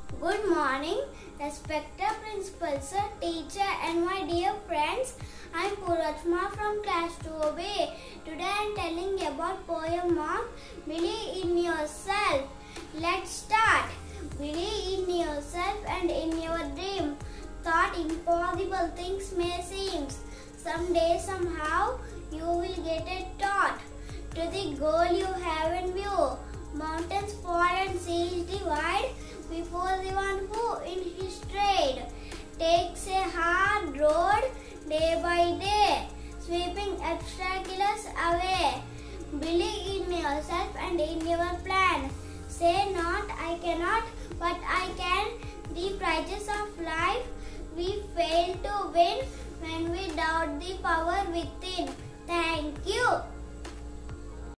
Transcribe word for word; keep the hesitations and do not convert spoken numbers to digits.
Good morning, respected principal sir, teacher and my dear friends. I am Purachma from class two B. Today I am telling about poem of Believe in Yourself. Let's start. Believe in yourself and in your dream. Thought impossible things may seem. Someday somehow you will get a thought to the goal you have in view. Mountains fall and seas divide before the one who in his trade takes a hard road day by day, sweeping obstacles away. Believe in yourself and in your plan. Say not I cannot, but I can. The prizes of life we fail to win when we doubt the power within. Thank you.